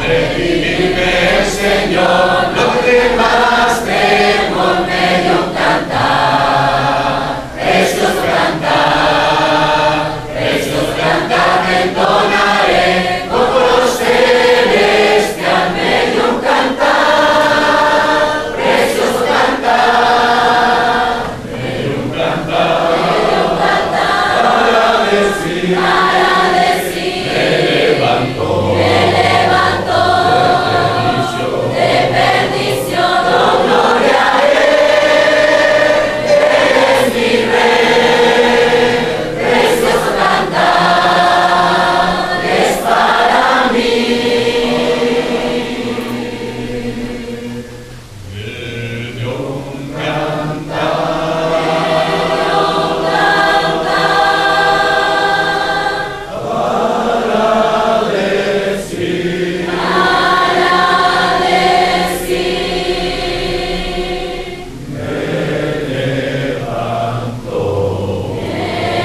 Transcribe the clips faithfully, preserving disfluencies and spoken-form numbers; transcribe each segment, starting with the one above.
Redimirme, Señor, lo que más temo en medio cantar. Precios cantar, precios cantar, entonaré, con coros celestial medio cantar. Precios cantar, medio cantar, medio cantar, para decir, para decir, me levanto.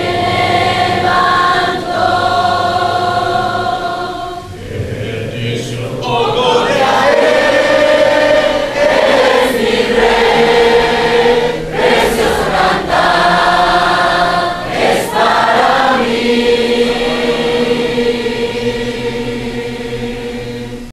This